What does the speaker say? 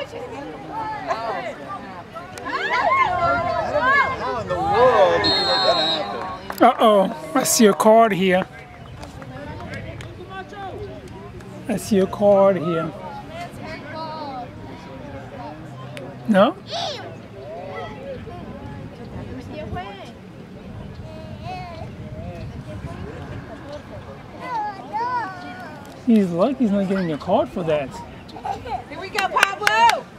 How in the world did that happen? Uh-oh, I see a card here. I see a card here. No? He's lucky he's not getting a card for that. Here we go, Pablo!